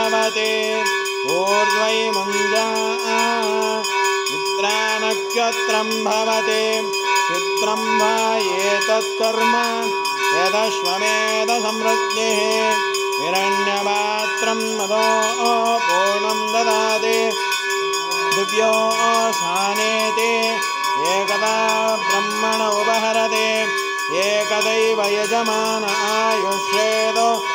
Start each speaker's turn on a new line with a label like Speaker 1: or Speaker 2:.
Speaker 1: भवते ऊर्ध्वै मुञ्जा चित्रानक्षत्रं भवते चित्रं वा एतत्कर्म यदश्वमेधसमृद्धिः हिरण्यपात्रं मदो पूर्णं ददाति दिव्यो सानेते एकदा ब्रह्मण उपहरते एकदैव यजमान आयुष्येदो